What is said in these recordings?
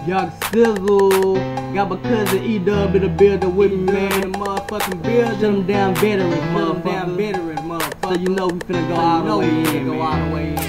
Young Sizzle, got my cousin E-Dub in the building with me, man. The motherfucking building. Shut them down veterans, motherfucker. So you know we finna go all the way in.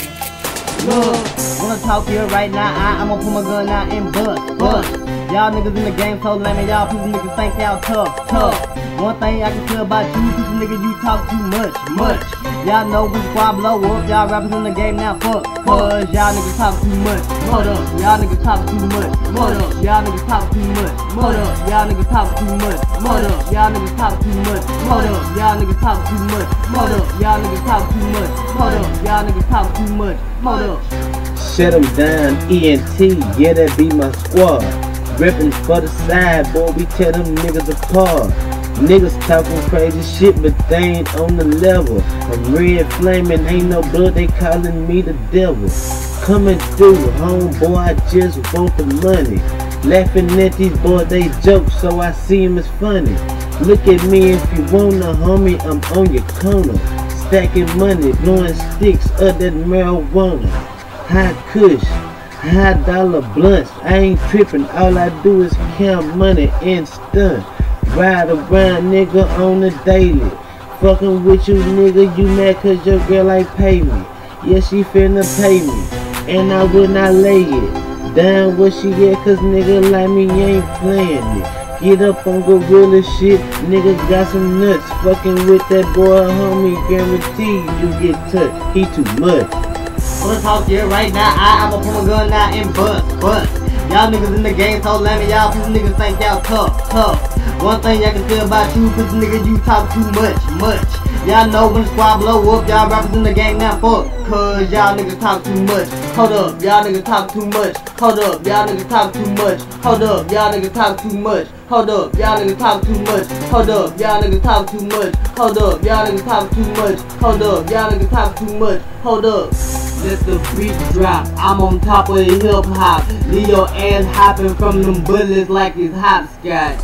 Look, wanna talk here right now, I'ma put my gun out and bust. Y'all niggas in the game so lame and y'all people niggas think y'all tough. One thing I can tell about you, people niggas, you talk too much. Y'all know we squad blow up, y'all rappers in the game now fuck. Cause y'all niggas talk too much. Hold up, y'all niggas talk too much. Hold up, y'all niggas talk too much. Hold up, y'all niggas talk too much. Hold up, y'all niggas talk too much. Hold up, y'all niggas talk too much. Hold up, y'all niggas talk too much. Hold up, y'all niggas talk too much. Hold up. Shut them down, ENT, yeah, that be my squad. Rippin' for the side, boy, we tear them niggas apart. Niggas talking crazy shit, but they ain't on the level. I'm red flaming, ain't no blood, they calling me the devil. Coming through, homeboy, I just want the money. Laughing at these boys, they joke, so I see them as funny. Look at me, if you want a homie, I'm on your corner. Stacking money, blowing sticks of that marijuana. High kush, high dollar blunts, I ain't tripping, all I do is count money and stunt. Ride around nigga on the daily. Fucking with you nigga, you mad cause your girl ain't pay me. Yeah, she finna pay me, and I will not lay it down where she at, cause nigga like me ain't playing it. Get up on gorilla shit, niggas got some nuts. Fucking with that boy homie, guaranteed you get touched, he too much. Wanna talk here right now, I'ma put my gun out and bust. Y'all niggas in the game so lame, y'all people niggas think y'all tough. One thing I can tell about you, cause niggas, you talk too much. Y'all know when the squad blow up, y'all rappers in the game now fuck. Cause y'all niggas talk too much. Hold up, y'all niggas talk too much. Hold up, y'all niggas talk too much. Hold up, y'all niggas talk too much. Hold up, y'all niggas talk too much. Hold up, y'all niggas talk too much. Hold up, y'all niggas talk too much. Hold up, y'all niggas talk too much. Hold up. Let the beat drop, I'm on top of the hip hop. Leave your ass hopping from them bullets like it's hopscotch.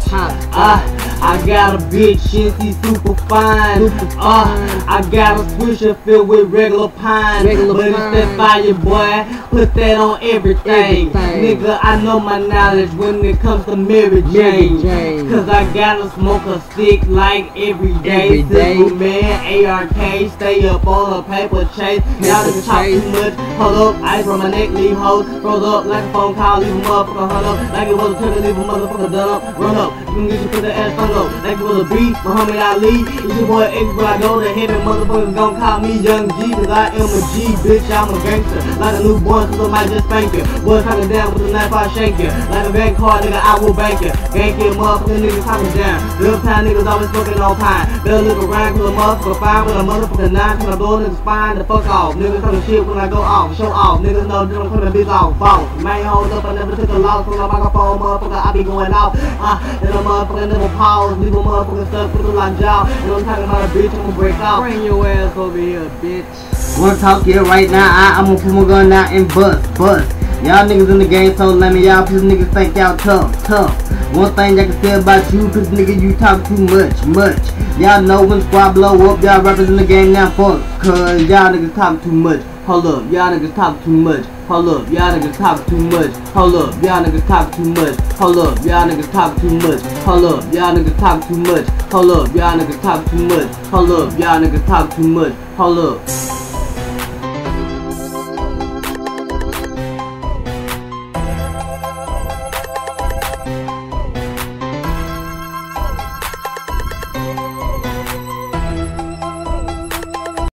I got a bitch, she's super fine. I got a swisher filled with regular pine. But it's that fire, boy, put that on everything. Nigga, I know my knowledge when it comes to Mary Jane. Cause I gotta smoke a stick like every day. Sizzle man, ARK, stay up on a paper chase. Y'all niggas talk too much. Hold up, ice from my neck, leave hoes. Froze up like a phone call, leave a motherfucker hung up. Like it was a trigger, leave a motherfucker done up. Run up, you can get you put the ass hung up. Like it was a beat, Muhammad Ali. It's your boy X, but I go to heaven. Motherfuckers gon' call me Young G, cause I am a G, bitch, I'm a gangster. Like a newborn, so I might just spank you. Boy talking down with a knife, I shake you. Like a bank card, nigga, I will bank you. Gank you, motherfucking niggas talking down. Real time niggas always smoking on pine. Better look around, cause a motherfucker fine with a motherfucker 9. Cause I blow niggas spine the fuck off. Niggas talking shit when I go off, show off. Niggas know that I'm coming bitch off, boss. Man, hold up, I never took a loss from the microphone, motherfucker, I be going off. And a motherfucker never pause, leave a motherfucker stuck with a lock jaw. And I'm talking about a bitch, I'm gonna break out. Bring your ass over here, bitch. Wanna talk here right now, I'ma put my gun out and bust. Y'all niggas in the game so lame, y'all people niggas think y'all tough. One thing I can tell about you, cause nigga, you talk too much. Y'all know when the squad blow up, y'all rappers in the game now fuck. Cause y'all niggas talk too much. Hold up, y'all niggas talk too much. Hold up, y'all niggas talk too much. Hold up, y'all niggas talk too much. Hold up, y'all niggas talk too much. Hold up, y'all niggas talk too much. Hold up, y'all niggas talk too much. Hold up, y'all niggas talk too much. Hold up.